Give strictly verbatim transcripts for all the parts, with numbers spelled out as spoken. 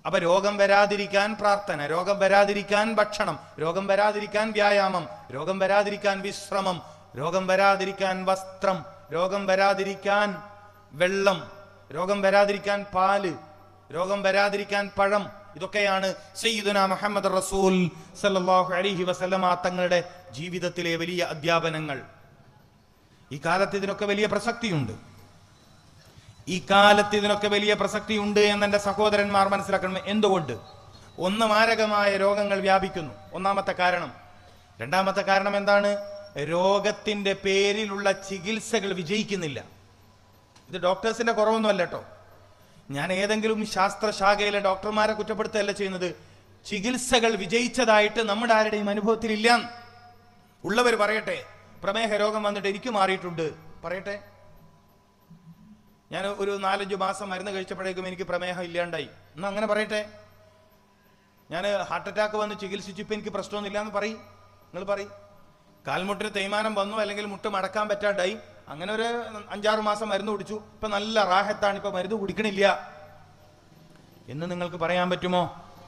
അപ്പൊ രോഗം വരാതിരിക്കാൻ പ്രാർത്ഥന, രോഗം വരാതിരിക്കാൻ ഭക്ഷണം, രോഗം വരാതിരിക്കാൻ വ്യായാമം, രോഗം വരാതിരിക്കാൻ വിശ്രമം, രോഗം വരാതിരിക്കാൻ വസ്ത്രം, രോഗം വരാതിരിക്കാൻ വെള്ളം, രോഗം വരാതിരിക്കാൻ പാല്, രോഗം വരാതിരിക്കാൻ പഴം. ഇതൊക്കെയാണ് സയ്യിദുനാ മുഹമ്മദ് റസൂൽ സല്ലല്ലാഹു അലൈഹി വസല്ലമ തങ്ങളുടെ ജീവിതത്തിലെ വലിയ അധ്യാപനങ്ങൾ. ഈ കാലത്ത് ഇതിനൊക്കെ വലിയ പ്രസക്തിയുണ്ട്. ഈ കാലത്ത് ഇതിനൊക്കെ വലിയ പ്രസക്തിയുണ്ട് എന്നെൻ്റെ സഹോദരന്മാർ മനസ്സിലാക്കണം. എന്തുകൊണ്ട്? ഒന്ന്, മാരകമായ രോഗങ്ങൾ വ്യാപിക്കുന്നു, ഒന്നാമത്തെ കാരണം. രണ്ടാമത്തെ കാരണം എന്താണ്? രോഗത്തിന്റെ പേരിലുള്ള ചികിത്സകൾ വിജയിക്കുന്നില്ല. ഇത് ഡോക്ടേഴ്സിന്റെ കുറവൊന്നുമല്ല കേട്ടോ. ഞാൻ ഏതെങ്കിലും ശാസ്ത്രശാഖയിലെ ഡോക്ടർമാരെ കുറ്റപ്പെടുത്തുകയല്ല ചെയ്യുന്നത്. ചികിത്സകൾ വിജയിച്ചതായിട്ട് നമ്മുടെ ആരുടെയും അനുഭവത്തിലില്ല. ഉള്ളവർ പറയട്ടെ, പ്രമേഹ രോഗം വന്നിട്ട് എനിക്ക് മാറിയിട്ടുണ്ട് പറയട്ടെ. ഞാൻ ഒരു നാലഞ്ചു മാസം മരുന്ന് കഴിച്ചപ്പോഴേക്കും എനിക്ക് പ്രമേഹം ഇല്ലാണ്ടായി എന്നാ അങ്ങനെ പറയട്ടെ. ഞാൻ ഹാർട്ട് അറ്റാക്ക് വന്ന് ചികിത്സിച്ചു, ഇപ്പം എനിക്ക് പ്രശ്നമൊന്നുമില്ല എന്ന് പറയും. നിങ്ങൾ പറയും. കാൽമുട്ടിന് തേയ്മാനം വന്നു, അല്ലെങ്കിൽ മുട്ട് മടക്കാൻ പറ്റാണ്ടായി, അങ്ങനെ ഒരു അഞ്ചാറ് മാസം മരുന്ന് കുടിച്ചു, ഇപ്പം നല്ല റാഹത്താണ്, ഇപ്പം മരുന്ന് കുടിക്കണില്ല എന്ന് നിങ്ങൾക്ക് പറയാൻ പറ്റുമോ?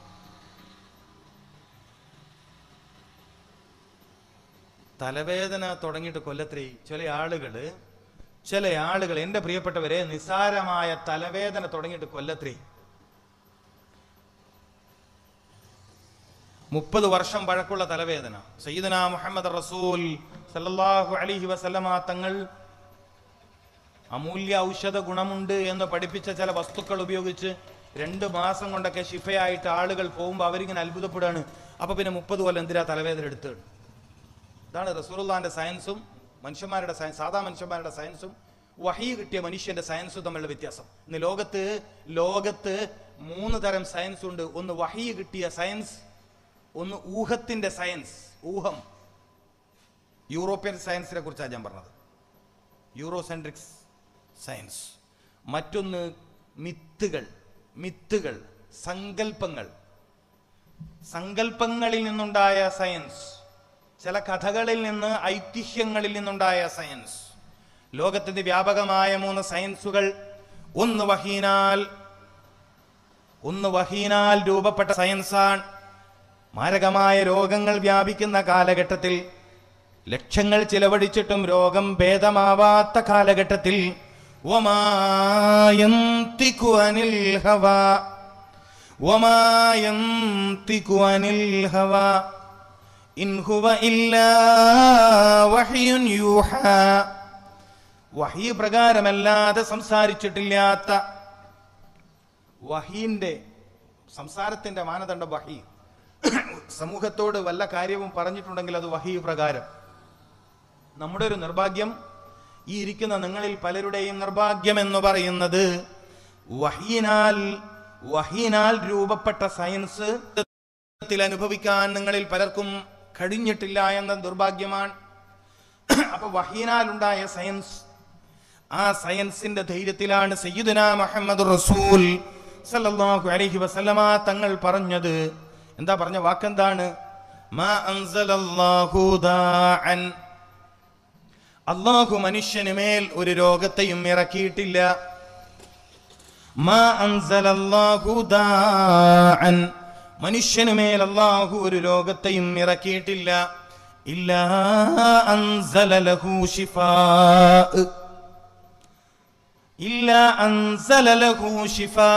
തലവേദന തുടങ്ങിയിട്ട് കൊല്ലത്രേ ചില ആളുകള് ചില ആളുകൾ എൻ്റെ പ്രിയപ്പെട്ടവരെ, നിസാരമായ തലവേദന തുടങ്ങിയിട്ട് കൊല്ലത്രേ മുപ്പത് വർഷം പഴക്കമുള്ള തലവേദന. സയ്യിദുനാ മുഹമ്മദ് റസൂൽ സല്ലല്ലാഹു അലൈഹി വസല്ലമ തങ്ങൾ അമൂല്യ ഔഷധ ഗുണമുണ്ട് എന്ന് പഠിപ്പിച്ച ചില വസ്തുക്കൾ ഉപയോഗിച്ച് രണ്ട് മാസം കൊണ്ടൊക്കെ ശിഫയായിട്ട് ആളുകൾ പോകുമ്പോൾ അവരിങ്ങനെ അത്ഭുതപ്പെടുകയാണ്. അപ്പൊ പിന്നെ മുപ്പത് കൊല്ലം എന്തിനാ തലവേദന എടുത്ത്? ഇതാണ് റസൂലുള്ളാഹിന്റെ സയൻസും മനുഷ്യന്മാരുടെ സയൻസ്, സാധാ മനുഷ്യന്മാരുടെ സയൻസും വഹീ കിട്ടിയ മനുഷ്യന്റെ സയൻസും തമ്മിലുള്ള വ്യത്യാസം. ഇന്ന് ലോകത്ത് ലോകത്ത് മൂന്ന് തരം സയൻസ് ഉണ്ട്. ഒന്ന് വഹീ കിട്ടിയ സയൻസ്, ഒന്ന് ഊഹത്തിന്റെ സയൻസ്, ഊഹം. യൂറോപ്യൻ സയൻസിനെ കുറിച്ചാണ് ഞാൻ പറഞ്ഞത്, യൂറോസെൻട്രിക് സയൻസ്. മറ്റൊന്ന് മിത്തുകൾ, മിത്തുകൾ സങ്കല്പങ്ങൾ, സങ്കല്പങ്ങളിൽ നിന്നുണ്ടായ സയൻസ്, ചില കഥകളിൽ നിന്ന്, ഐതിഹ്യങ്ങളിൽ നിന്നുണ്ടായ സയൻസ്. ലോകത്തിന്റെ വ്യാപകമായ മൂന്ന് സയൻസുകൾ. ഒന്ന് വഹീനാൽ ഒന്ന് വഹീനാൽ രൂപപ്പെട്ട സയൻസാണ്. മാരകമായ രോഗങ്ങൾ വ്യാപിക്കുന്ന കാലഘട്ടത്തിൽ, ലക്ഷങ്ങൾ ചിലവഴിച്ചിട്ടും രോഗം ഭേദമാവാത്ത കാലഘട്ടത്തിൽ, വമാ യന്തിഖു അനിൽ ഹവാ വമാ യന്തിഖു അനിൽ ഹവാ ഇൻ ഹുവ ഇല്ലാ വഹ്യുൻ യൂഹാ. വഹീ പ്രകാരമല്ലാതെ സംസാരിച്ചിട്ടില്ലാത്ത, വഹീന്റെ സംസാരത്തിന്റെ മാനദണ്ഡം വഹീ. സമൂഹത്തോട് വല്ല കാര്യവും പറഞ്ഞിട്ടുണ്ടെങ്കിൽ അത് വഹീ പ്രകാരം. നമ്മുടെ ഒരു നിർഭാഗ്യം, ഈ ഇരിക്കുന്ന നിങ്ങളിൽ പലരുടെയും നിർഭാഗ്യം എന്ന് പറയുന്നത് വഹീനാൽ വഹീനാൽ രൂപപ്പെട്ട സയൻസ് അനുഭവിക്കാൻ നിങ്ങളിൽ പലർക്കും കഴിഞ്ഞിട്ടില്ല എന്ന ദുർഭാഗ്യമാണ്. അപ്പൊ വഹീനാൽ ഉണ്ടായ സയൻസ്, ആ സയൻസിന്റെ ധൈര്യത്തിലാണ് സയ്യിദുനാ മുഹമ്മദ് റസൂൽ സല്ലല്ലാഹു അലൈഹി വസല്ലമ തങ്ങൾ പറഞ്ഞത്. എന്താ പറഞ്ഞ വാക്കെന്താണ്? മാ അൻസലല്ലാഹു ദാഅൻ, അല്ലാഹു മനുഷ്യന് മേൽ ഒരു രോഗത്തെയും ഇറക്കിയിട്ടില്ല. മാ അൻസലല്ലാഹു ദാഅൻ, മനുഷ്യന് മേൽ അല്ലാഹു ഒരു രോഗത്തെയും ഇറക്കിയിട്ടില്ല. ഇല്ലാ അൻസല ലഹു ശിഫാ, ഇല്ലാ അൻസല ലഹു ശിഫാ,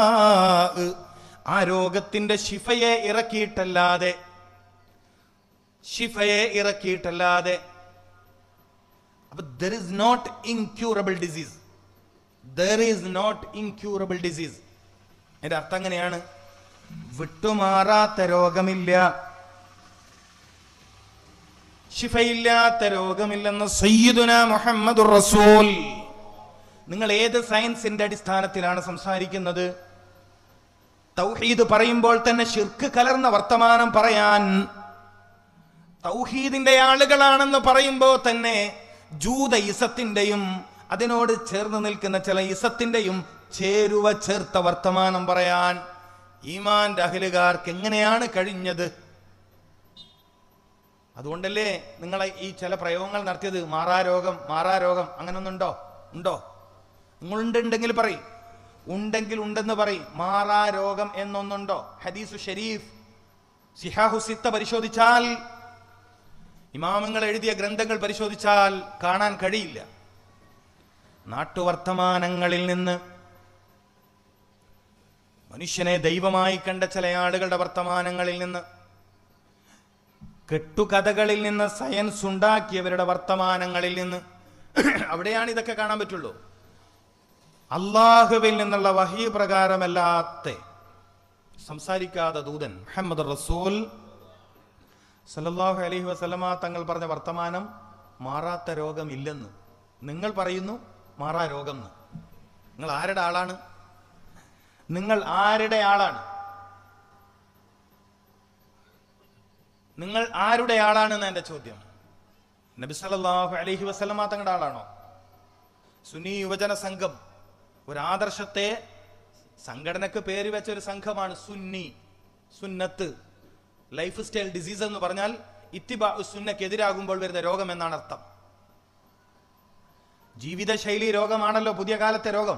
ആ രോഗത്തിന്റെ ശിഫയെ ഇറക്കിയിട്ടല്ലാതെ, ശിഫയെ ഇറക്കിയിട്ടല്ലാതെ. അപ്പൊ there is not incurable disease, there is not incurable disease. അതിന്റെ അർത്ഥം എങ്ങനെയാണ്? വിട്ടുമാറാത്ത രോഗമില്ല, ശിഫയില്ലാത്ത രോഗമില്ലെന്ന് സയ്യിദുനാ മുഹമ്മദുർ റസൂൽ. നിങ്ങൾ ഏത് സയൻസിന്റെ അടിസ്ഥാനത്തിലാണ് സംസാരിക്കുന്നത്? തൗഹീദ് പറയുമ്പോൾ തന്നെ ശിർക്ക് കലർന്ന വർത്തമാനം പറയാൻ, തൗഹീദിന്റെ ആളുകളാണെന്ന് പറയുമ്പോൾ തന്നെ ജൂത ഇസത്തിന്റെയും അതിനോട് ചേർന്ന് നിൽക്കുന്ന ചില ഇസത്തിന്റെയും ചേരുവ ചേർത്ത വർത്തമാനം പറയാൻ ഈമാന്റെ അഹ്ലുകാർക്ക് എങ്ങനെയാണ് കഴിഞ്ഞത്? അതുകൊണ്ടല്ലേ നിങ്ങളെ ഈ ചില പ്രയോഗങ്ങൾ നടത്തിയത്. മാറാരോഗം, മാറാരോഗം, അങ്ങനൊന്നുണ്ടോ? ഉണ്ടോ? നിങ്ങളുണ്ടെങ്കിൽ പറയും. ഉണ്ടെങ്കിൽ ഉണ്ടെന്ന് പറയും. മാറാ രോഗം എന്നൊന്നുണ്ടോ? ഹദീസു ഷരീഫ് സിഹാഹു സിത്ത പരിശോധിച്ചാൽ, ഇമാമുകൾ എഴുതിയ ഗ്രന്ഥങ്ങൾ പരിശോധിച്ചാൽ കാണാൻ കഴിയില്ല. നാട്ടുവർത്തമാനങ്ങളിൽ നിന്ന്, മനുഷ്യനെ ദൈവമായി കണ്ട ചില ആളുകളുടെ വർത്തമാനങ്ങളിൽ നിന്ന്, കെട്ടുകഥകളിൽ നിന്ന്, സയൻസ് ഉണ്ടാക്കിയവരുടെ വർത്തമാനങ്ങളിൽ നിന്ന്, അവിടെയാണ് ഇതൊക്കെ കാണാൻ പറ്റുള്ളൂ. അള്ളാഹുവിൽ നിന്നുള്ള വഹീ പ്രകാരമല്ലാത്ത സംസാരിക്കാതെ ദൂതൻ മുഹമ്മദ് റസൂൽ സല്ലല്ലാഹു അലൈഹി വസല്ലമ തങ്ങൾ പറഞ്ഞ വർത്തമാനം മാറാത്ത രോഗമില്ലെന്ന്. നിങ്ങൾ പറയുന്നു മാറാ രോഗം എന്ന്. നിങ്ങൾ ആരുടെ ആളാണ്? നിങ്ങൾ ആരുടെ ആളാണ്? നിങ്ങൾ ആരുടെ ആളാണെന്ന് എന്റെ ചോദ്യം. നബി സല്ലല്ലാഹു അലൈഹി വസല്ലമ തങ്ങളുടെ ആളാണോ? സുന്നി യുവജന സംഘം ഒരു ആദർശത്തെ, സംഘടനക്ക് പേര് വെച്ച ഒരു സംഘമാണ് സുന്നി, സുന്നത്ത്. ലൈഫ് സ്റ്റൈൽ ഡിസീസ് എന്ന് പറഞ്ഞാൽ ഇത്തിബാ സുന്നക്കെതിരാകുമ്പോൾ വരുന്ന രോഗം എന്നാണ് അർത്ഥം. ജീവിതശൈലി രോഗമാണല്ലോ പുതിയ കാലത്തെ രോഗം.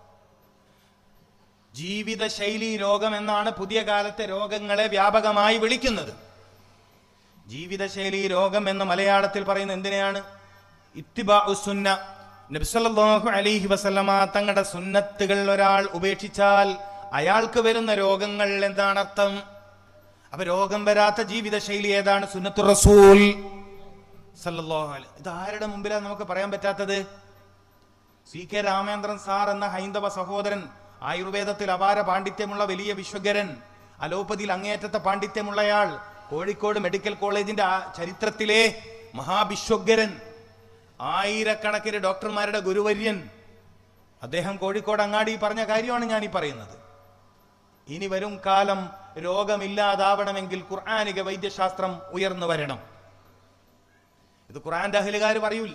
ജീവിതശൈലി രോഗം എന്നാണ് പുതിയ കാലത്തെ രോഗങ്ങളെ വ്യാപകമായി വിളിക്കുന്നത്. ജീവിതശൈലി രോഗം എന്ന് മലയാളത്തിൽ പറയുന്നത് എന്തിനെയാണ്? ഇത്തിബാ സുന്ന. നബി സല്ലല്ലാഹു അലൈഹി വസല്ലമ തങ്ങളുടെ സുന്നത്തുകൾ ഒരാൾ ഉപേക്ഷിച്ചാൽ അയാൾക്ക് വരുന്ന രോഗങ്ങൾ എന്താണ് അർത്ഥം? അപ്പൊ രോഗം വരാത്ത ജീവിതശൈലി ഏതാണ്? സുന്നത്തു റസൂൽ സല്ലല്ലാഹു അലൈഹി. ഇത് ആരുടെ മുമ്പിലാണ് നമുക്ക് പറയാൻ പറ്റാത്തത്? സി കെ രാമേന്ദ്രൻ സാർ എന്ന ഹൈന്ദവ സഹോദരൻ, ആയുർവേദത്തിൽ അപാര പാണ്ഡിത്യമുള്ള വലിയ വിശ്വഗരൻ, അലോപ്പതിയിൽ അങ്ങേയറ്റത്തെ പാണ്ഡിത്യമുള്ളയാൾ, കോഴിക്കോട് മെഡിക്കൽ കോളേജിന്റെ ചരിത്രത്തിലെ മഹാവിശ്വഗരൻ, ആയിരക്കണക്കിന് ഡോക്ടർമാരുടെ ഗുരുവര്യൻ, അദ്ദേഹം കോഴിക്കോട് അങ്ങാടി പറഞ്ഞ കാര്യമാണ് ഞാൻ ഈ പറയുന്നത്. ഇനി വരും കാലം രോഗമില്ലാതാവണമെങ്കിൽ ഖുർആനിക വൈദ്യശാസ്ത്രം ഉയർന്നു വരണം. ഇത് ഖുർആന്റെ അഹ്ലുകാർ പറയൂല.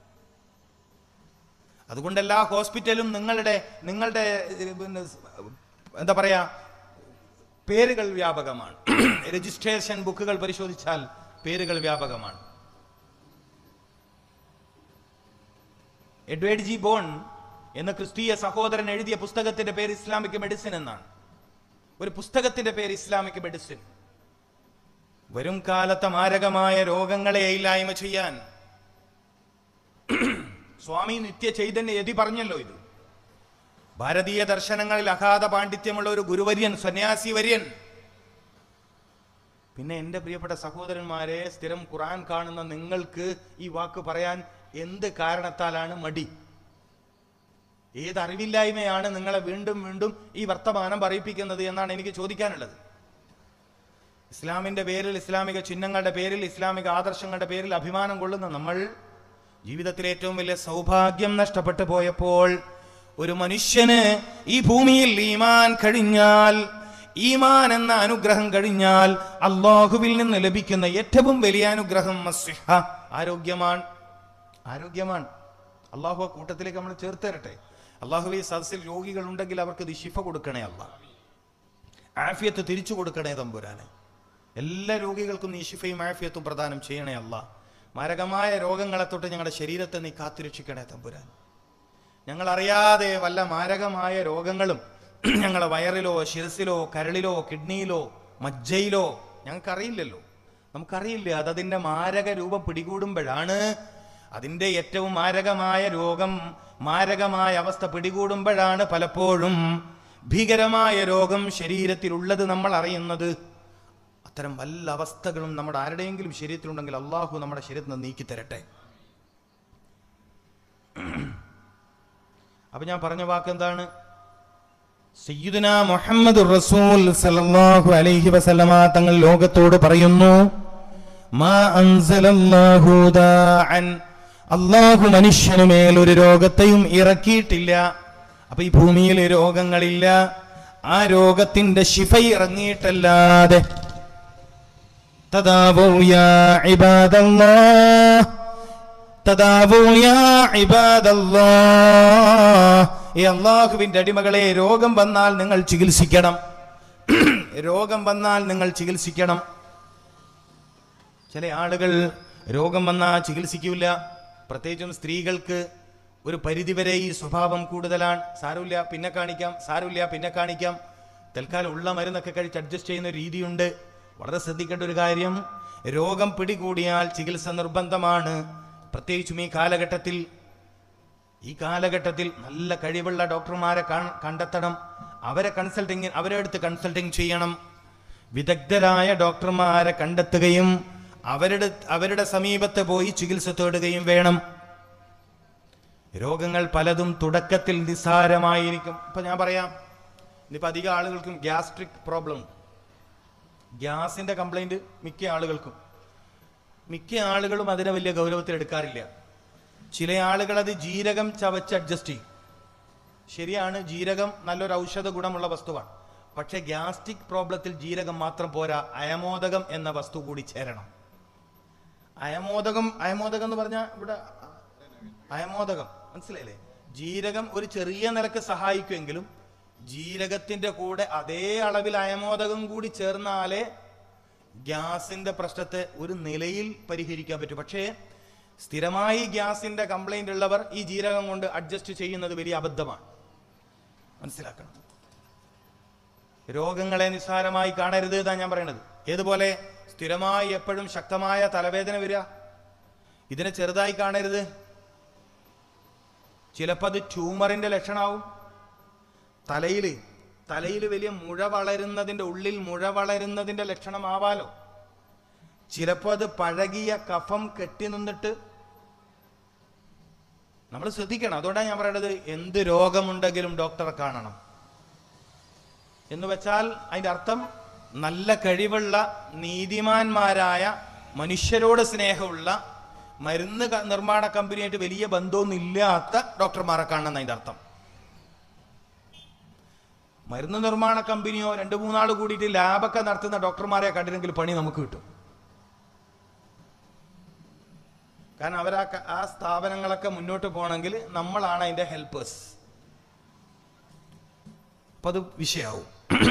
അതുകൊണ്ട് എല്ലാ ഹോസ്പിറ്റലും നിങ്ങളുടെ നിങ്ങളുടെ എന്താ പറയാ പേരുകൾ വ്യാപകമാണ്. രജിസ്ട്രേഷൻ ബുക്കുകൾ പരിശോധിച്ചാൽ പേരുകൾ വ്യാപകമാണ്. എഡ്വേർഡ് ജി ബോൺ എന്ന ക്രിസ്തീയ സഹോദരൻ എഴുതിയ പുസ്തകത്തിന്റെ പേര് ഇസ്ലാമിക് മെഡിസിൻ എന്നാണ്. ഒരു പുസ്തകത്തിന്റെ പേര് ഇസ്ലാമിക് മെഡിസിൻ. വരും കാലത്തെ മാരകമായ രോഗങ്ങളെ ഇല്ലായ്മ ചെയ്യാൻ സ്വാമി നിത്യ ചൈതന്യ യതി പറഞ്ഞല്ലോ. ഇത് ഭാരതീയ ദർശനങ്ങളിൽ അഗാധ പാണ്ഡിത്യമുള്ള ഒരു ഗുരുവര്യൻ, സന്യാസി വര്യൻ. പിന്നെ എൻ്റെ പ്രിയപ്പെട്ട സഹോദരന്മാരെ, സ്ഥിരം ഖുർആൻ കാണുന്ന നിങ്ങൾക്ക് ഈ വാക്ക് പറയാൻ എന്ത് കാരണത്താലാണ് മടി? ഏത് അറിവില്ലായ്മയാണ് നിങ്ങളെ വീണ്ടും വീണ്ടും ഈ വർത്തമാനം പറയിപ്പിക്കുന്നത് എന്നാണ് എനിക്ക് ചോദിക്കാനുള്ളത്. ഇസ്ലാമിന്റെ പേരിൽ, ഇസ്ലാമിക ചിഹ്നങ്ങളുടെ പേരിൽ, ഇസ്ലാമിക ആദർശങ്ങളുടെ പേരിൽ അഭിമാനം കൊള്ളുന്ന നമ്മൾ ജീവിതത്തിലെ ഏറ്റവും വലിയ സൗഭാഗ്യം നഷ്ടപ്പെട്ടു പോയപ്പോൾ, ഒരു മനുഷ്യന് ഈ ഭൂമിയിൽ ഈമാൻ കഴിഞ്ഞാൽ, ഈമാൻ എന്ന അനുഗ്രഹം കഴിഞ്ഞാൽ അല്ലാഹുവിൽ നിന്ന് ലഭിക്കുന്ന ഏറ്റവും വലിയ അനുഗ്രഹം അസ്സിഹ, ആരോഗ്യമാണ്. ആരോഗ്യമാണ്. അള്ളാഹു ആ കൂട്ടത്തിലേക്ക് നമ്മൾ ചേർത്ത് തരട്ടെ. അള്ളാഹുവെ, സദസ്സിൽ രോഗികൾ ഉണ്ടെങ്കിൽ അവർക്ക് ഇത് ശിഫ കൊടുക്കണേ അല്ലാ, ആഫിയത്ത് തിരിച്ചു കൊടുക്കണേ തമ്പുരാനെ. എല്ലാ രോഗികൾക്കും നീ ശിഫയും ആഫിയത്തും പ്രദാനം ചെയ്യണേ അല്ലാ. മാരകമായ രോഗങ്ങളെ തൊട്ട് ഞങ്ങളുടെ ശരീരത്തെ നീ കാത്തുരക്ഷിക്കണേ തമ്പുരാൻ. ഞങ്ങൾ അറിയാതെ വല്ല മാരകമായ രോഗങ്ങളും ഞങ്ങളെ വയറിലോ ശിരസിലോ കരളിലോ കിഡ്നിയിലോ മജ്ജയിലോ ഞങ്ങൾക്കറിയില്ലല്ലോ. നമുക്കറിയില്ല. അതതിൻ്റെ മാരക രൂപം പിടികൂടുമ്പോഴാണ്, അതിൻ്റെ ഏറ്റവും മാരകമായ രോഗം, മാരകമായ അവസ്ഥ പിടികൂടുമ്പോഴാണ് പലപ്പോഴും ഭീകരമായ രോഗം ശരീരത്തിലുള്ളത് നമ്മൾ അറിയുന്നത്. അത്തരം വല്ല അവസ്ഥകളും നമ്മുടെ ആരുടെയെങ്കിലും ശരീരത്തിലുണ്ടെങ്കിൽ അള്ളാഹു നമ്മുടെ ശരീരത്തിൽ നിന്ന് നീക്കി തരട്ടെ. അപ്പൊ ഞാൻ പറഞ്ഞ വാക്ക് എന്താണ്? സയ്യിദുനാ മുഹമ്മദുർ റസൂൽ സല്ലല്ലാഹു അലൈഹി വസല്ലമ തങ്ങൾ ലോകത്തോട് പറയുന്നു, മാ അൻസലല്ലാഹു ദാഅൻ, അല്ലാഹു മനുഷ്യനുമേൽ ഒരു രോഗത്തെയും ഇറക്കിയിട്ടില്ല. അപ്പൊ ഈ ഭൂമിയിൽ രോഗങ്ങളില്ല. ആ രോഗത്തിന്റെ ശിഫ ഇറങ്ങിയിട്ടല്ലാതെ തദാവൂ യാ ഇബാദല്ലാഹ്, തദാവൂ യാ ഇബാദല്ലാഹ്, ഈ അല്ലാഹുവിന്റെ അടിമകളെ, രോഗം വന്നാൽ നിങ്ങൾ ചികിത്സിക്കണം. രോഗം വന്നാൽ നിങ്ങൾ ചികിത്സിക്കണം. ചില ആളുകൾ രോഗം വന്നാൽ ചികിത്സിക്കൂല. പ്രത്യേകിച്ചും സ്ത്രീകൾക്ക് ഒരു പരിധിവരെ ഈ സ്വഭാവം കൂടുതലാണ്. സാരമില്ല പിന്നെ കാണിക്കാം, സാരമില്ല പിന്നെ കാണിക്കാം, തൽക്കാലം ഉള്ള മരുന്നൊക്കെ കഴിച്ച് അഡ്ജസ്റ്റ് ചെയ്യുന്ന രീതിയുണ്ട്. വളരെ ശ്രദ്ധിക്കേണ്ട ഒരു കാര്യം, രോഗം പിടികൂടിയാൽ ചികിത്സ നിർബന്ധമാണ്. പ്രത്യേകിച്ചും ഈ കാലഘട്ടത്തിൽ ഈ കാലഘട്ടത്തിൽ നല്ല കഴിവുള്ള ഡോക്ടർമാരെ കണ്ടെത്തണം. അവരെ കൺസൾട്ടിങ് അവരെ അടുത്ത് കൺസൾട്ടിങ് ചെയ്യണം. വിദഗ്ധരായ ഡോക്ടർമാരെ കണ്ടെത്തുകയും അവരുടെ അവരുടെ സമീപത്ത് പോയി ചികിത്സ തേടുകയും വേണം. രോഗങ്ങൾ പലതും തുടക്കത്തിൽ നിസ്സാരമായിരിക്കും. ഇപ്പൊ ഞാൻ പറയാം, ഇനിയിപ്പോൾ അധികം ആളുകൾക്കും ഗ്യാസ്ട്രിക് പ്രോബ്ലം, ഗ്യാസിന്റെ കംപ്ലൈന്റ് മിക്ക ആളുകൾക്കും മിക്ക ആളുകളും അതിനെ വലിയ ഗൗരവത്തിൽ എടുക്കാറില്ല. ചില ആളുകൾ അത് ജീരകം ചവച്ച് അഡ്ജസ്റ്റ് ചെയ്യും. ശരിയാണ്, ജീരകം നല്ലൊരു ഔഷധ ഗുണമുള്ള വസ്തുവാണ്. പക്ഷെ ഗ്യാസ്ട്രിക് പ്രോബ്ലത്തിൽ ജീരകം മാത്രം പോരാ, അയമോദകം എന്ന വസ്തു കൂടി ചേരണം. അയമോദകം അയമോദകം എന്ന് പറഞ്ഞാൽ ഇവിടെ അയമോദകം മനസ്സിലായില്ലേ? ജീരകം ഒരു ചെറിയ നിരക്ക് സഹായിക്കുമെങ്കിലും ജീരകത്തിന്റെ കൂടെ അതേ അളവിൽ അയമോദകം കൂടി ചേർന്നാലേ ഗ്യാസിന്റെ പ്രശ്നത്തെ ഒരു നിലയിൽ പരിഹരിക്കാൻ പറ്റും. പക്ഷേ സ്ഥിരമായി ഗ്യാസിന്റെ കംപ്ലൈന്റ് ഉള്ളവർ ഈ ജീരകം കൊണ്ട് അഡ്ജസ്റ്റ് ചെയ്യുന്നത് വലിയ അബദ്ധമാണ്, മനസ്സിലാക്കണം. രോഗങ്ങളെ നിസ്സാരമായി കാണരുത് എന്നാണ് ഞാൻ പറയുന്നത്. ഏതുപോലെ സ്ഥിരമായി എപ്പോഴും ശക്തമായ തലവേദന വരിക, ഇതിനെ ചെറുതായി കാണരുത്. ചിലപ്പോൾ അത് ട്യൂമറിന്റെ ലക്ഷണമാവും. തലയിൽ തലയിൽ വലിയ മുഴ വളരുന്നതിൻ്റെ ഉള്ളിൽ മുഴ വളരുന്നതിൻ്റെ ലക്ഷണമാവാലോ. ചിലപ്പോൾ അത് പഴകിയ കഫം കെട്ടി നിന്നിട്ട് നമ്മൾ ശ്രദ്ധിക്കണം. അതുകൊണ്ടാണ് ഞാൻ പറയുന്നത്, എന്ത് രോഗമുണ്ടെങ്കിലും ഡോക്ടറെ കാണണം എന്ന് വെച്ചാൽ അതിൻ്റെ അർത്ഥം നല്ല കഴിവുള്ള നീതിമാന്മാരായ മനുഷ്യരോട് സ്നേഹമുള്ള മരുന്ന് നിർമ്മാണ കമ്പനിയായിട്ട് വലിയ ബന്ധമൊന്നും ഇല്ലാത്ത ഡോക്ടർമാരെ കാണണം അതിൻ്റെ അർത്ഥം. മരുന്ന് നിർമ്മാണ കമ്പനിയോ രണ്ട് മൂന്നാൾ കൂടിയിട്ട് ലാബൊക്കെ നടത്തുന്ന ഡോക്ടർമാരെ കണ്ടില്ലെങ്കിൽ പണി നമുക്ക് കിട്ടും. കാരണം അവരാ ആ സ്ഥാപനങ്ങളൊക്കെ മുന്നോട്ട് പോകണമെങ്കിൽ നമ്മളാണ് അതിൻ്റെ ഹെൽപ്പേഴ്സ്. അപ്പം അത് വിഷയമാവും.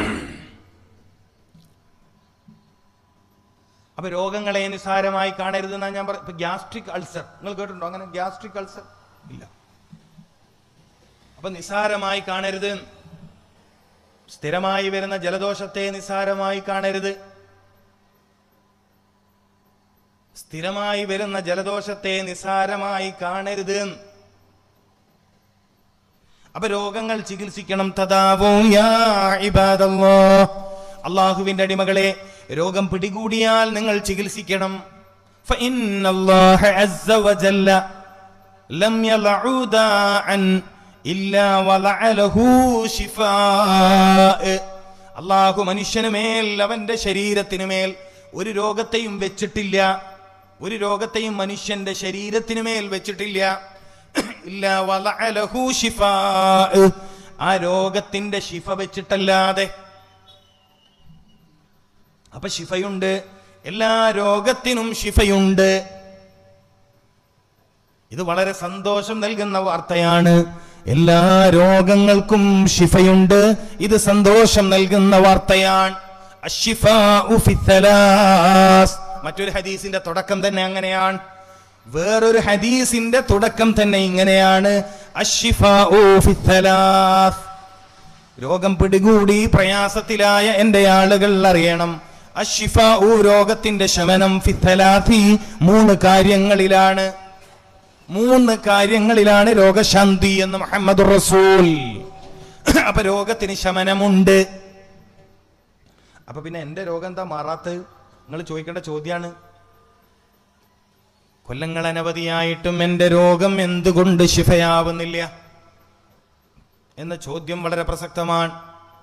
അപ്പൊ രോഗങ്ങളെ നിസ്സാരമായി കാണരുതെന്നാണ് ഞാൻ പറഞ്ഞത്. ഇപ്പൊ ഗ്യാസ്ട്രിക് അൾസർ നിങ്ങൾ കേട്ടിട്ടുണ്ടോ? അങ്ങനെ ഗ്യാസ്ട്രിക് അൾസർ ഇല്ല. അപ്പൊ നിസ്സാരമായി കാണരുത്. സ്ഥിരമായി വരുന്ന ജലദോഷത്തെ നിസ്സാരമായി കാണരുത്. സ്ഥിരമായി വരുന്ന ജലദോഷത്തെ നിസ്സാരമായി കാണരുത്. അപ്പൊ രോഗങ്ങൾ ചികിത്സിക്കണം. തദാവൂ യാ ഇബാദല്ലാഹ്, അല്ലാഹുവിന്റെ അടിമകളെ, രോഗം പിടികൂടിയാൽ നിങ്ങൾ ചികിത്സിക്കണം. ഫഇന്നല്ലാഹ അസ്സ വജല്ല ലം യലഉ ദാഅൻ ഇല്ലാ വലഅലഹു ശിഫാ. അല്ലാഹു മനുഷ്യനുമേൽ അവന്റെ ശരീരത്തിനുമേൽ ഒരു രോഗത്തെയും വെച്ചിട്ടില്ല. ഒരു രോഗത്തെയും മനുഷ്യന്റെ ശരീരത്തിനുമേൽ വെച്ചിട്ടില്ല. ഇല്ലാ വലഅലഹു ശിഫാ, ആ രോഗത്തിന്റെ ശിഫ വെച്ചിട്ടല്ലാതെ. അപ്പൊ ശിഫയുണ്ട്, എല്ലാ രോഗത്തിനും ശിഫയുണ്ട്. ഇത് വളരെ സന്തോഷം നൽകുന്ന വാർത്തയാണ്. എല്ലാ രോഗങ്ങൾക്കും ശിഫയുണ്ട്, ഇത് സന്തോഷം നൽകുന്ന വാർത്തയാണ്. അശ്ശിഫാഉ ഫിത്തലാസ്, മറ്റൊരു ഹദീസിന്റെ തുടക്കം തന്നെ അങ്ങനെയാണ്. വേറൊരു ഹദീസിന്റെ തുടക്കം തന്നെ ഇങ്ങനെയാണ്, അശ്ശിഫാഉ ഫിത്തലാസ്. രോഗം പിടികൂടി പ്രയാസത്തിലായ എന്റെ ആളുകൾ അറിയണം, അശ്ശിഫാഉ രോഗത്തിന്റെ ശമനം ഫിത്തലാത്തി മൂന്ന് കാര്യങ്ങളിലാണ്. മൂന്ന് കാര്യങ്ങളിലാണ് രോഗശാന്തി എന്ന് മുഹമ്മദ് റസൂൽ. അപ്പൊ രോഗത്തിന് ശമനമുണ്ട്. അപ്പൊ പിന്നെ എന്റെ രോഗം എന്താ മാറാത്തത്? നിങ്ങൾ ചോദിക്കേണ്ട ചോദ്യമാണ്. കൊല്ലങ്ങൾ അനവധിയായിട്ടും എന്റെ രോഗം എന്തുകൊണ്ട് ശിഫയാവുന്നില്ല എന്ന ചോദ്യം വളരെ പ്രസക്തമാണ്.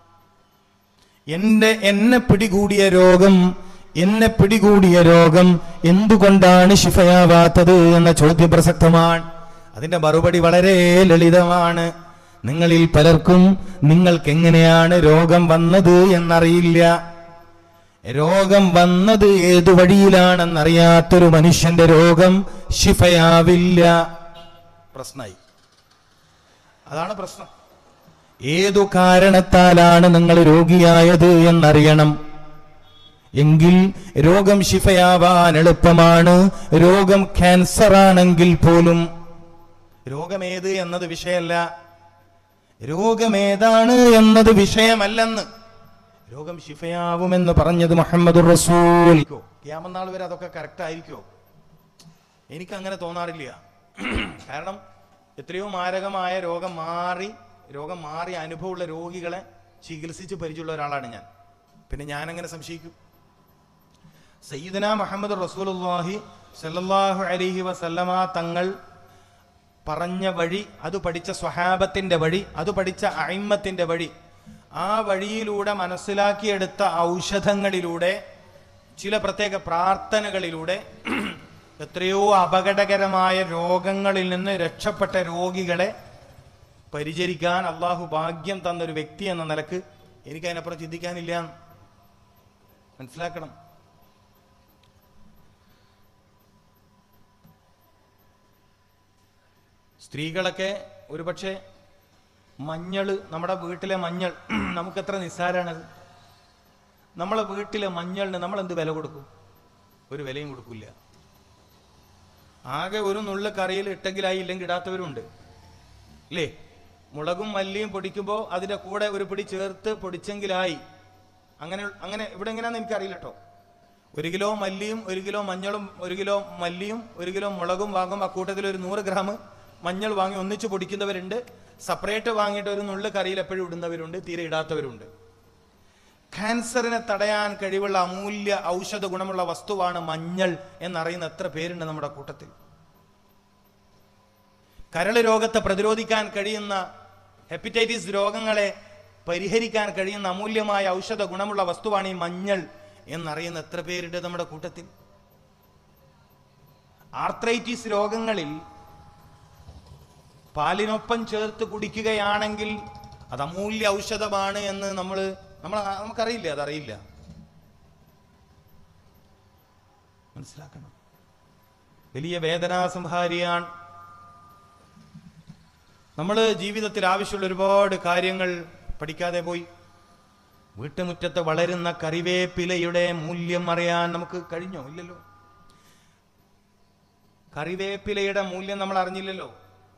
എന്റെ എന്നെ പിടികൂടിയ രോഗം എന്നെ പിടികൂടിയ രോഗം എന്തുകൊണ്ടാണ് ശിഫയാവാത്തത് എന്ന ചോദ്യം പ്രസക്തമാണ്. അതിന്റെ മറുപടി വളരെ ലളിതമാണ്. നിങ്ങളിൽ പലർക്കും നിങ്ങൾക്ക് എങ്ങനെയാണ് രോഗം വന്നത് എന്നറിയില്ല. രോഗം വന്നത് ഏതു വഴിയിലാണെന്നറിയാത്തൊരു മനുഷ്യന്റെ രോഗം ശിഫയാവില്ല. പ്രശ്നമായി. അതാണ് പ്രശ്നം. ഏതു കാരണത്താലാണ് നിങ്ങൾ രോഗിയായത് എന്നറിയണം. എങ്കിൽ രോഗം ശിഫയാവാൻ എളുപ്പമാണ്. രോഗം ക്യാൻസർ ആണെങ്കിൽ പോലും രോഗമേത് എന്നത് വിഷയമല്ല, രോഗമേതാണ് എന്നത് വിഷയമല്ലെന്ന്. രോഗം ശിഫയാവുമെന്ന് പറഞ്ഞത് മുഹമ്മദുർ റസൂൽ. ഖിയാമത്ത് നാൾ വരെ അതൊക്കെ കറക്റ്റ് ആയിരിക്കോ? എനിക്ക് അങ്ങനെ തോന്നാറില്ല. കാരണം എത്രയോ മാരകമായ രോഗം മാറി രോഗം മാറി അനുഭവമുള്ള രോഗികളെ ചികിത്സിച്ച് പരിചയമുള്ള ഒരാളാണ് ഞാൻ. പിന്നെ ഞാനെങ്ങനെ സംശയിക്കും? സയ്യിദനാ മുഹമ്മദ് റസൂലുള്ളാഹി സ്വല്ലല്ലാഹു അലൈഹി വസല്ലമ തങ്ങൾ പറഞ്ഞ വഴി, അത് പഠിച്ച സ്വഹാബത്തിന്റെ വഴി, അത് പഠിച്ച അഇമ്മത്തിന്റെ വഴി, ആ വഴിയിലൂടെ മനസ്സിലാക്കിയെടുത്ത ഔഷധങ്ങളിലൂടെ, ചില പ്രത്യേക പ്രാർത്ഥനകളിലൂടെ എത്രയോ അപകടകരമായ രോഗങ്ങളിൽ നിന്ന് രക്ഷപ്പെട്ട രോഗികളെ പരിചരിക്കാൻ അള്ളാഹു ഭാഗ്യം തന്നൊരു വ്യക്തി എന്ന നിലക്ക് എനിക്ക് അതിനപ്പുറം ചിന്തിക്കാനില്ല. മനസ്സിലാക്കണം. സ്ത്രീകളൊക്കെ ഒരുപക്ഷെ മഞ്ഞൾ, നമ്മുടെ വീട്ടിലെ മഞ്ഞൾ നമുക്കെത്ര നിസ്സാരാണത്. നമ്മളെ വീട്ടിലെ മഞ്ഞളിന് നമ്മൾ എന്ത് വില കൊടുക്കും? ഒരു വിലയും കൊടുക്കില്ല. ആകെ ഒരു നുള്ളു കറിയിൽ ഇട്ടെങ്കിലായി, ഇല്ലെങ്കിൽ ഇടാത്തവരുണ്ട് അല്ലേ? മുളകും മല്ലിയും പൊടിക്കുമ്പോൾ അതിൻ്റെ കൂടെ ഒരു പിടി ചേർത്ത് പൊടിച്ചെങ്കിലായി. അങ്ങനെ അങ്ങനെ ഇവിടെ എങ്ങനെയാണെന്ന് എനിക്കറിയില്ല കേട്ടോ. ഒരു കിലോ മല്ലിയും ഒരു കിലോ മഞ്ഞളും ഒരു കിലോ മല്ലിയും ഒരു കിലോ മുളകും വാങ്ങുമ്പോൾ അക്കൂട്ടത്തിൽ ഒരു നൂറ് ഗ്രാം മഞ്ഞൾ വാങ്ങി ഒന്നിച്ച് പൊടിക്കുന്നവരുണ്ട്. സെപ്പറേറ്റ് വാങ്ങിയിട്ട് ഒരു നുള്ളു കറിയിൽ എപ്പോഴും ഇടുന്നവരുണ്ട്, തീരെ ഇടാത്തവരുണ്ട്. ക്യാൻസറിനെ തടയാൻ കഴിവുള്ള അമൂല്യ ഔഷധ ഗുണമുള്ള വസ്തുവാണ് മഞ്ഞൾ എന്നറിയുന്ന എത്ര പേരുണ്ട് നമ്മുടെ കൂട്ടത്തിൽ? കരള് രോഗത്തെ പ്രതിരോധിക്കാൻ കഴിയുന്ന, ഹെപ്പറ്റൈറ്റിസ് രോഗങ്ങളെ പരിഹരിക്കാൻ കഴിയുന്ന അമൂല്യമായ ഔഷധ ഗുണമുള്ള വസ്തുവാണ് ഈ മഞ്ഞൾ എന്നറിയുന്ന എത്ര പേരുണ്ട് നമ്മുടെ കൂട്ടത്തിൽ? ആർത്രൈറ്റിസ് രോഗങ്ങളിൽ പാലിനൊപ്പം ചേർത്ത് കുടിക്കുകയാണെങ്കിൽ അത് അമൂല്യ ഔഷധമാണ് എന്ന് നമ്മൾ നമ്മൾ നമുക്കറിയില്ല, അതറിയില്ല. മനസ്സിലാക്കണം. വലിയ വേദനാസംഹാരിയാണ്. നമ്മൾ ജീവിതത്തിൽ ആവശ്യമുള്ള ഒരുപാട് കാര്യങ്ങൾ പഠിക്കാതെ പോയി. വീട്ടുമുറ്റത്ത് വളരുന്ന കറിവേപ്പിലയുടെ മൂല്യം അറിയാൻ നമുക്ക് കഴിഞ്ഞോ? ഇല്ലല്ലോ. കറിവേപ്പിലയുടെ മൂല്യം നമ്മൾ അറിഞ്ഞില്ലല്ലോ.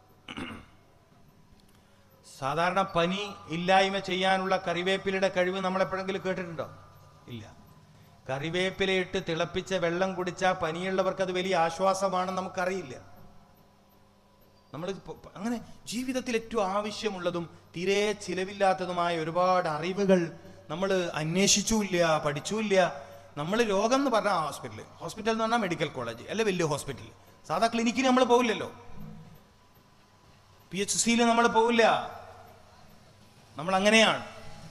സാധാരണ പനി ഇല്ലായ്മ ചെയ്യാനുള്ള കറിവേപ്പിലയുടെ കഴിവ് നമ്മൾ എപ്പോഴെങ്കിലും കേട്ടിട്ടുണ്ടോ? ഇല്ല. കറിവേപ്പിലയിട്ട് തിളപ്പിച്ച വെള്ളം കുടിച്ചാൽ പനിയുള്ളവർക്ക് അത് വലിയ ആശ്വാസമാണെന്ന് നമുക്കറിയില്ല. നമ്മൾ അങ്ങനെ ജീവിതത്തിൽ ഏറ്റവും ആവശ്യമുള്ളതും തീരെ ചിലവില്ലാത്തതുമായ ഒരുപാട് അറിവുകൾ നമ്മൾ അന്വേഷിച്ചുമില്ല, പഠിച്ചുമില്ല. നമ്മൾ രോഗം എന്ന് പറഞ്ഞാൽ ഹോസ്പിറ്റൽ, ഹോസ്പിറ്റൽ എന്ന് പറഞ്ഞാൽ മെഡിക്കൽ കോളേജ് അല്ലെ വലിയ ഹോസ്പിറ്റൽ. സാധാ ക്ലിനിക്കിൽ നമ്മൾ പോവില്ലല്ലോ, പി എച്ച് സിയിൽ നമ്മൾ പോവില്ല. നമ്മൾ അങ്ങനെയാണ്.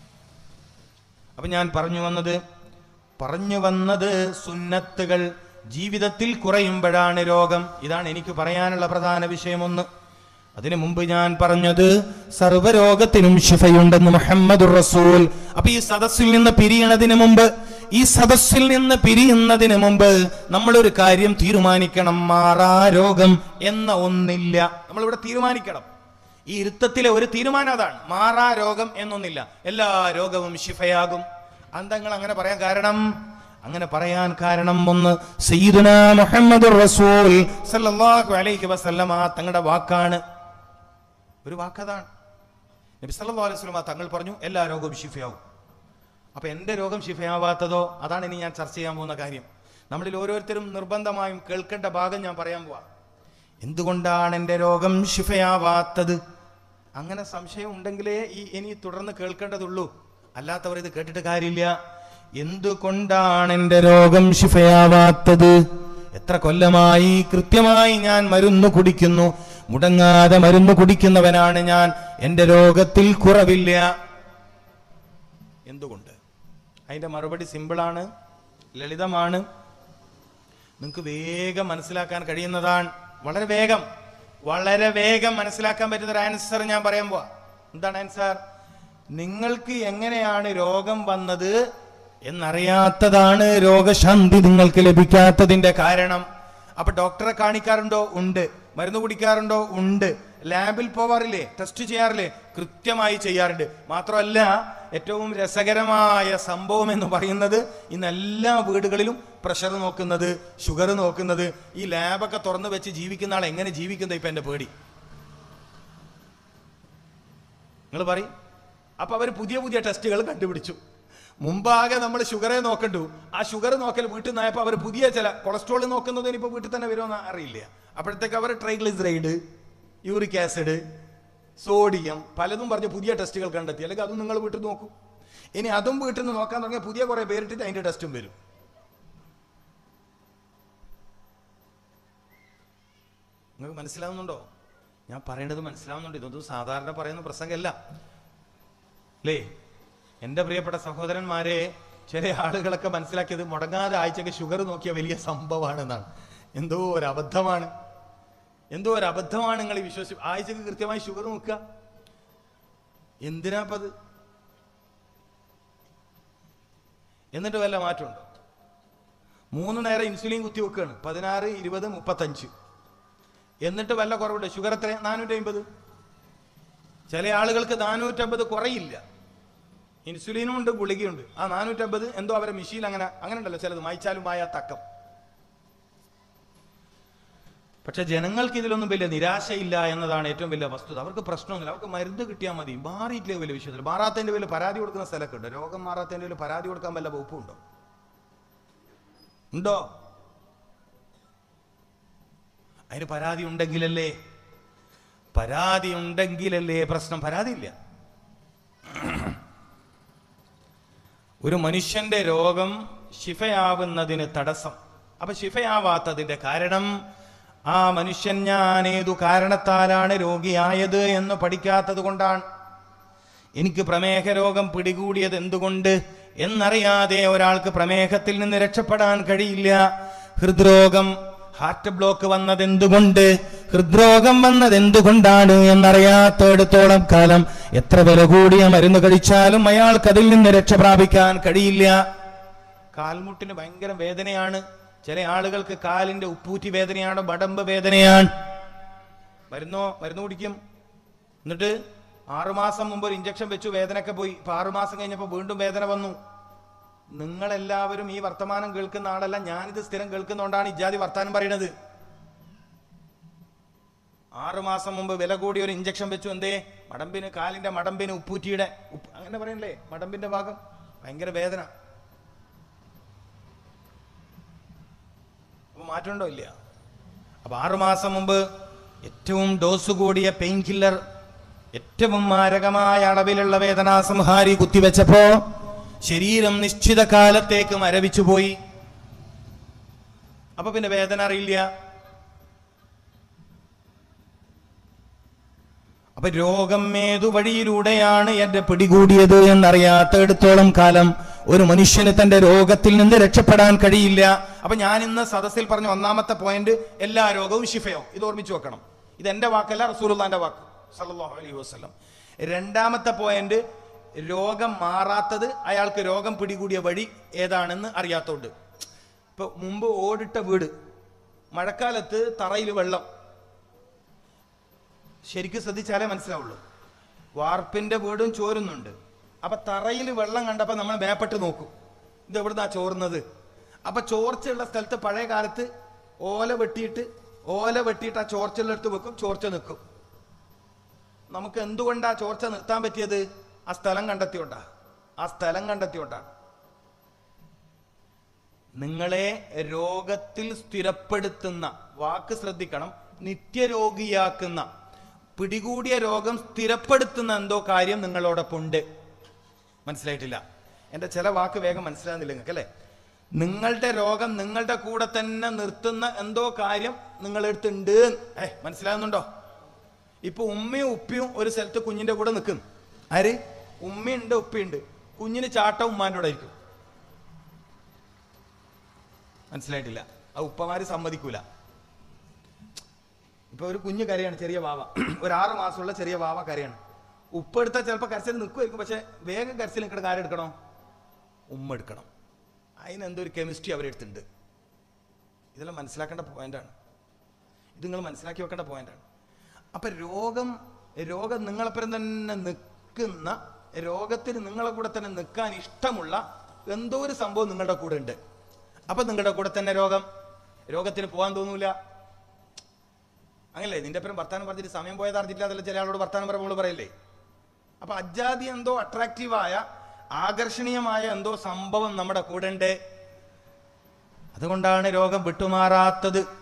അപ്പൊ ഞാൻ പറഞ്ഞു വന്നത് പറഞ്ഞു വന്നത് സുന്നത്തുകൾ ജീവിതത്തിൽ കുറയുമ്പോഴാണ് രോഗം. ഇതാണ് എനിക്ക് പറയാനുള്ള പ്രധാന വിഷയമൊന്ന്. അതിനു മുമ്പ് ഞാൻ പറഞ്ഞത് സർവ്വരോഗത്തിനും ശിഫയുണ്ടെന്ന് മുഹമ്മദുർ റസൂൽ. അപ്പൊ ഈ സദസ്സിൽ നിന്ന് പിരിയണതിന് മുമ്പ് ഈ സദസ്സിൽ നിന്ന് പിരിയുന്നതിന് മുമ്പ് നമ്മളൊരു കാര്യം തീരുമാനിക്കണം. മാറാ രോഗം എന്ന ഒന്നില്ല. നമ്മളിവിടെ തീരുമാനിക്കണം. ഈ ഇരുത്തത്തിലെ ഒരു തീരുമാനം അതാണ്. മാറാ രോഗം എന്നൊന്നില്ല. എല്ലാ രോഗവും ശിഫയാകും. അന്തങ്ങൾ അങ്ങനെ പറയാൻ കാരണം അങ്ങനെ പറയാൻ കാരണം ഒന്ന്, സയ്യിദുനാ മുഹമ്മദുർ റസൂൽ സല്ലല്ലാഹു അലൈഹി വസല്ലമ തങ്ങളുടെ വാക്കാണ്. ഒരു വാക്കതാണ്. നബി സല്ലല്ലാഹു അലൈഹി വസല്ലമ തങ്ങൾ പറഞ്ഞു എല്ലാ രോഗവും ശിഫയാവും. അപ്പൊ എന്റെ രോഗം ശിഫയാവാത്തതോ? അതാണ് ഇനി ഞാൻ ചർച്ച ചെയ്യാൻ പോകുന്ന കാര്യം. നമ്മളിൽ ഓരോരുത്തരും നിർബന്ധമായും കേൾക്കേണ്ട ഭാഗം ഞാൻ പറയാൻ പോവാ. എന്തുകൊണ്ടാണ് എൻ്റെ രോഗം ശിഫയാവാത്തത്? അങ്ങനെ സംശയം ഉണ്ടെങ്കിലേ ഈ ഇനി തുടർന്ന് കേൾക്കേണ്ടതുള്ളൂ. അല്ലാത്തവർ ഇത് കേട്ടിട്ട് കാര്യമില്ല. എന്തുകൊണ്ടാണ് എൻ്റെ രോഗം ശിഫയാവാത്തത്? എത്ര കൊല്ലമായി കൃത്യമായി ഞാൻ മരുന്ന് കുടിക്കുന്നു, മുടങ്ങാതെ മരുന്ന് കുടിക്കുന്നവനാണ് ഞാൻ, എൻ്റെ രോഗത്തിൽ കുറവില്ല. എന്തുകൊണ്ട്? അതിന്റെ മറുപടി സിമ്പിളാണ്, ലളിതമാണ്, നിങ്ങൾക്ക് വേഗം മനസ്സിലാക്കാൻ കഴിയുന്നതാണ്. വളരെ വേഗം വളരെ വേഗം മനസ്സിലാക്കാൻ പറ്റുന്ന ഒരു ആൻസർ ഞാൻ പറയാൻ പോവാ. എന്താണ് ആൻസർ? നിങ്ങൾക്ക് എങ്ങനെയാണ് രോഗം വന്നത് എന്നറിയാത്തതാണ് രോഗശാന്തി നിങ്ങൾക്ക് ലഭിക്കാത്തതിന്റെ കാരണം. അപ്പൊ ഡോക്ടറെ കാണിക്കാറുണ്ടോ? ഉണ്ട്. മരുന്ന് കുടിക്കാറുണ്ടോ? ഉണ്ട്. ലാബിൽ പോവാറില്ലേ? ടെസ്റ്റ് ചെയ്യാറില്ലേ? കൃത്യമായി ചെയ്യാറുണ്ട്. മാത്രമല്ല, ഏറ്റവും രസകരമായ സംഭവം എന്ന് പറയുന്നത് ഇന്ന് എല്ലാ വീടുകളിലും പ്രഷർ നോക്കുന്നത്, ഷുഗർ നോക്കുന്നത്, ഈ ലാബൊക്കെ തുറന്നു വെച്ച് ജീവിക്കുന്ന ആൾ എങ്ങനെ ജീവിക്കുന്നത് ഇപ്പൊ എന്റെ പേടി. നിങ്ങൾ പറയും. അപ്പൊ അവർ പുതിയ പുതിയ ടെസ്റ്റുകൾ കണ്ടുപിടിച്ചു. മുമ്പാകെ നമ്മൾ ഷുഗറെ നോക്കണ്ടു. ആ ഷുഗർ നോക്കൽ വീട്ടിൽ നിന്നായപ്പോൾ അവർ പുതിയ ചില കൊളസ്ട്രോൾ നോക്കുന്നതിന് ഇപ്പോൾ വീട്ടിൽ തന്നെ വരുമെന്ന് അറിയില്ല. അപ്പോഴത്തേക്ക് അവർ ട്രൈഗ്ലിസറൈഡ്, യൂറിക് ആസിഡ്, സോഡിയം പലതും പറഞ്ഞ് പുതിയ ടെസ്റ്റുകൾ കണ്ടെത്തി. അല്ലെങ്കിൽ അതും നിങ്ങൾ വീട്ടിൽ നോക്കൂ. ഇനി അതും വീട്ടിൽ നിന്ന് നോക്കാൻ തുടങ്ങിയ പുതിയ കുറെ പേരിട്ടിട്ട് അതിന്റെ ടെസ്റ്റും വരും. നിങ്ങൾക്ക് മനസ്സിലാവുന്നുണ്ടോ? ഞാൻ പറയേണ്ടത് മനസ്സിലാവുന്നുണ്ട്. ഇതൊന്നും സാധാരണ പറയുന്ന പ്രസംഗമല്ല അല്ലേ? എൻ്റെ പ്രിയപ്പെട്ട സഹോദരന്മാരെ, ചില ആളുകളൊക്കെ മനസ്സിലാക്കിയത് മുടങ്ങാതെ ആഴ്ചക്ക് ഷുഗർ നോക്കിയ വലിയ സംഭവമാണെന്നാണ്. എന്തോ ഒരു അബദ്ധമാണ്, എന്തോ ഒരു അബദ്ധമാണ് നിങ്ങൾ വിശ്വസി. ആഴ്ചക്ക് കൃത്യമായി ഷുഗർ നോക്കുക. എന്തിനാപ്പത്? എന്നിട്ട് വല്ല മാറ്റമുണ്ടോ? മൂന്ന് നേരം ഇൻസുലിൻ കുത്തി വെക്കുകയാണ്. പതിനാറ്, ഇരുപത്, മുപ്പത്തഞ്ച്. എന്നിട്ട് വല്ല കുറവുണ്ട്. ഷുഗർ എത്ര? നാനൂറ്റി അമ്പത്. ചില ആളുകൾക്ക് നാനൂറ്റമ്പത് കുറയില്ല. ഇൻസുലിനും ഉണ്ട്, ഗുളികയുണ്ട്. ആ നാനൂറ്റമ്പത് എന്തോ അവരെ മെഷീൻ അങ്ങനെ അങ്ങനെ ഉണ്ടല്ലോ ചിലത്, മായ്ച്ചാലും മായ തക്കം. പക്ഷെ ജനങ്ങൾക്ക് ഇതിലൊന്നും വലിയ നിരാശയില്ല എന്നതാണ് ഏറ്റവും വലിയ വസ്തുത. അവർക്ക് പ്രശ്നമൊന്നുമില്ല. അവർക്ക് മരുന്ന് കിട്ടിയാൽ മതി. മാറിയിട്ടില്ലേ വലിയ വിഷയത്തിൽ. മാറാത്തതിന്റെ വലിയ പരാതി കൊടുക്കുന്ന സ്ഥലമൊക്കെ ഉണ്ട്. രോഗം മാറാത്തതിന്റെ വലിയ പരാതി കൊടുക്കാൻ വല്ല വകുപ്പുണ്ടോ? ഉണ്ടോ? അതിന് പരാതി ഉണ്ടെങ്കിലല്ലേ പരാതി ഉണ്ടെങ്കിലല്ലേ പ്രശ്നം. പരാതി ഇല്ല. ഒരു മനുഷ്യന്റെ രോഗം ശിഫയാവുന്നതിന് തടസ്സം. അപ്പൊ ശിഫയാവാത്തതിന്റെ കാരണം ആ മനുഷ്യൻ ഞാൻ ഏതു കാരണത്താലാണ് രോഗിയായത് എന്ന് പഠിക്കാത്തത് കൊണ്ടാണ്. എനിക്ക് പ്രമേഹ രോഗം പിടികൂടിയത് എന്തുകൊണ്ട് എന്നറിയാതെ ഒരാൾക്ക് പ്രമേഹത്തിൽ നിന്ന് രക്ഷപ്പെടാൻ കഴിയില്ല. ഹൃദ്രോഗം, ഹാർട്ട് ബ്ലോക്ക് വന്നത് എന്തുകൊണ്ട്, ഹൃദ്രോഗം വന്നത് എന്തുകൊണ്ടാണ് എന്നറിയാത്തടത്തോളം കാലം എത്ര വില കൂടിയ മരുന്ന് കഴിച്ചാലും അയാൾക്ക് അതിൽ നിന്ന് രക്ഷ പ്രാപിക്കാൻ കഴിയില്ല. കാൽമുട്ടിന് ഭയങ്കര വേദനയാണ്. ചില ആളുകൾക്ക് കാലിന്റെ ഉപ്പൂറ്റി വേദനയാണ്, മടമ്പ് വേദനയാണ്. മരുന്നോ മരുന്ന് കുടിക്കും. എന്നിട്ട് ആറുമാസം മുമ്പ് ഒരു ഇഞ്ചക്ഷൻ വെച്ചു, വേദനയൊക്കെ പോയി. ഇപ്പൊ ആറുമാസം കഴിഞ്ഞപ്പോൾ വീണ്ടും വേദന വന്നു. നിങ്ങളെല്ലാവരും ഈ വർത്തമാനം കേൾക്കുന്ന ആളല്ല, ഞാനിത് സ്ഥിരം കേൾക്കുന്നതുകൊണ്ടാണ് ഇജാതി വർത്താനം പറയുന്നത്. ആറുമാസം മുമ്പ് വില കൂടി ഒരു ഇഞ്ചക്ഷൻ വെച്ചു. എന്തേ? മടമ്പിന്, കാലിന്റെ മടമ്പിന് ഉപ്പൂറ്റിയുടെ ഉപ്പ് അങ്ങനെ പറയല്ലേ, മടമ്പിന്റെ ഭാഗം ഭയങ്കര വേദന. അപ്പൊ മാറ്റമുണ്ടോ? ഇല്ല. അപ്പൊ ആറുമാസം മുമ്പ് ഏറ്റവും ഡോസ് കൂടിയ പെയിൻ കില്ലർ, ഏറ്റവും മാരകമായ അളവിലുള്ള വേദനാസംഹാരി കുത്തിവെച്ചപ്പോ ശരീരം നിശ്ചിത കാലത്തേക്ക് മരവിച്ചു പോയി. അപ്പൊ പിന്നെ വേദന അറിയില്ല. അപ്പൊ രോഗം ഏതു വഴിയിലൂടെയാണ് എന്റെ പിടികൂടിയത് എന്നറിയാത്തടത്തോളം കാലം ഒരു മനുഷ്യന് തന്റെ രോഗത്തിൽ നിന്ന് രക്ഷപ്പെടാൻ കഴിയില്ല. അപ്പൊ ഞാൻ ഇന്ന് സദസ്സിൽ പറഞ്ഞ ഒന്നാമത്തെ പോയിന്റ്, എല്ലാ രോഗവും ശിഫയോ. ഇത് ഓർമ്മിച്ചു വെക്കണം. ഇത് എന്റെ വാക്കല്ല, റസൂലുള്ളാഹിന്റെ വാക്ക് സല്ലല്ലാഹു അലൈഹി വസല്ലം. രണ്ടാമത്തെ പോയിന്റ്, രോഗം മാറാത്തത് അയാൾക്ക് രോഗം പിടികൂടിയ വഴി ഏതാണെന്ന് അറിയാത്തോണ്ട്. ഇപ്പൊ മുമ്പ് ഓടിട്ട വീട്, മഴക്കാലത്ത് തറയിൽ വെള്ളം, ശരിക്കും ശ്രദ്ധിച്ചാലേ മനസ്സിലാവുള്ളൂ. വാർപ്പിന്റെ വീടും ചോരുന്നുണ്ട്. അപ്പൊ തറയിൽ വെള്ളം കണ്ടപ്പോ നമ്മൾ മേപ്പെട്ട് നോക്കും, ഇത് എവിടുന്നാ ചോർന്നത്. അപ്പൊ ചോർച്ചയുള്ള സ്ഥലത്ത് പഴയ കാലത്ത് ഓല വെട്ടിയിട്ട് ഓല വെട്ടിയിട്ട് ആ ചോർച്ചയുള്ള അടുത്ത് വെക്കും, ചോർച്ച നിൽക്കും. നമുക്ക് എന്തുകൊണ്ടാ ചോർച്ച നിർത്താൻ പറ്റിയത്? ആ സ്ഥലം കണ്ടെത്തിയോണ്ടാ ആ സ്ഥലം കണ്ടെത്തിയോണ്ടാ നിങ്ങളെ രോഗത്തിൽ സ്ഥിരപ്പെടുത്തുന്ന വാക്ക് ശ്രദ്ധിക്കണം. നിത്യരോഗിയാക്കുന്ന, പിടികൂടിയ രോഗം സ്ഥിരപ്പെടുത്തുന്ന എന്തോ കാര്യം നിങ്ങളോടൊപ്പം ഉണ്ട്. മനസ്സിലായിട്ടില്ല? എൻ്റെ ചില വാക്ക് വേഗം മനസ്സിലാകുന്നില്ല നിങ്ങൾക്ക് അല്ലേ? നിങ്ങളുടെ രോഗം നിങ്ങളുടെ കൂടെ തന്നെ നിർത്തുന്ന എന്തോ കാര്യം നിങ്ങളെടുത്തുണ്ട്. ഏ മനസ്സിലാകുന്നുണ്ടോ? ഇപ്പൊ ഉമ്മയും ഉപ്പയും ഒരു സ്ഥലത്ത് കുഞ്ഞിന്റെ കൂടെ നിൽക്കുന്നു. ആര്? ഉമ്മയുണ്ട്, ഉപ്പയുണ്ട്. കുഞ്ഞിന് ചാട്ട ഉമ്മാൻ്റെ കൂടെ ആയിരിക്കും. മനസ്സിലായിട്ടില്ല? ആ ഉപ്പമാര് സമ്മതിക്കൂല. ഇപ്പൊ ഒരു കുഞ്ഞ് കരയാണ്, ചെറിയ വാവ, ഒരു ആറ് മാസമുള്ള ചെറിയ വാവ കരയാണ്. ഉപ്പ എടുത്താൽ ചിലപ്പോൾ കരച്ചിൽ നിൽക്കുമായിരിക്കും, പക്ഷെ വേഗം കരച്ചിൽ നിൽക്കുന്ന കാര്യം എടുക്കണോ? ഉമ്മ എടുക്കണം. അതിന് എന്തൊരു കെമിസ്ട്രി അവരെടുത്തുണ്ട്. ഇതെല്ലാം മനസ്സിലാക്കേണ്ട പോയിന്റാണ്. ഇത് നിങ്ങൾ മനസ്സിലാക്കി വെക്കേണ്ട പോയിന്റാണ്. അപ്പൊ രോഗം രോഗം നിങ്ങളെപ്പുറം തന്നെ നിൽക്കുന്ന, രോഗത്തിന് നിങ്ങളെ കൂടെ തന്നെ നിൽക്കാൻ ഇഷ്ടമുള്ള എന്തോ ഒരു സംഭവം നിങ്ങളുടെ കൂടെ ഉണ്ട്. അപ്പൊ നിങ്ങളുടെ കൂടെ തന്നെ രോഗം, രോഗത്തിന് പോകാൻ തോന്നൂല. അങ്ങനല്ലേ? നിന്റെ പേരും വർത്താനം പറഞ്ഞിട്ട് സമയം പോയത് അറിഞ്ഞില്ല. അതല്ല ചില ആളോട് വർത്താനം പറയുമ്പോൾ പറയല്ലേ, അപ്പൊ അജാതി എന്തോ അട്രാക്റ്റീവായ ആകർഷണീയമായ എന്തോ സംഭവം നമ്മുടെ കൂടെ ഉണ്ട്. അതുകൊണ്ടാണ് രോഗം വിട്ടുമാറാത്തത്.